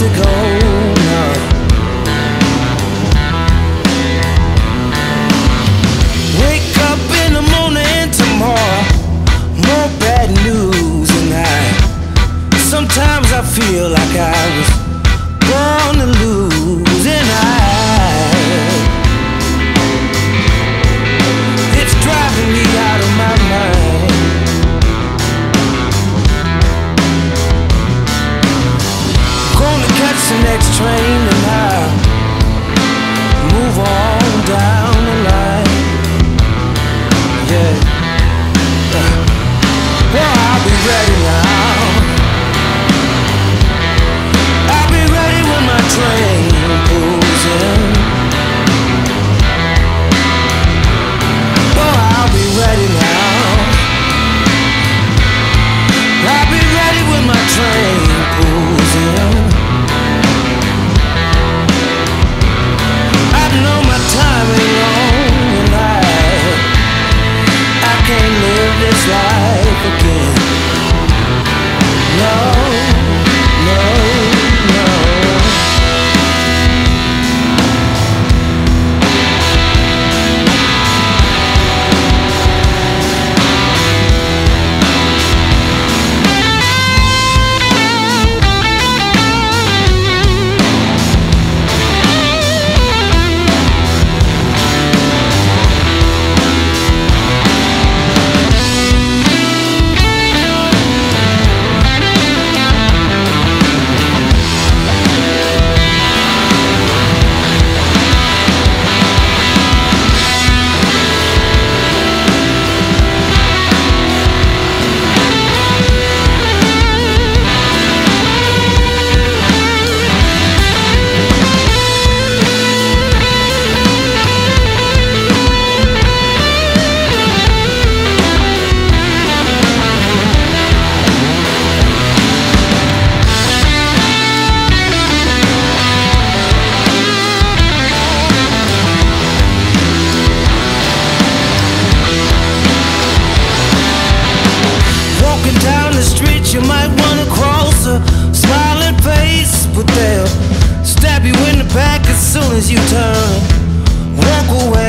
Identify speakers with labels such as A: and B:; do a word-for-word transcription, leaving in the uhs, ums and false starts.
A: to go now. Wake up in the morning tomorrow, more bad news, and I sometimes I feel like I was born to lose, and I it's driving me out of my mind. Gonna catch the next train and I'll move on down the line. Yeah. Well, I'll be ready now. I'll be ready when my train pulls in. Well, I'll be ready now. I'll be ready when my train pulls in. I know my time ain't long, and I I can't live this life again. No, no, no. You might wanna cross a smiling face, but they'll stab you in the back as soon as you turn. Walk away.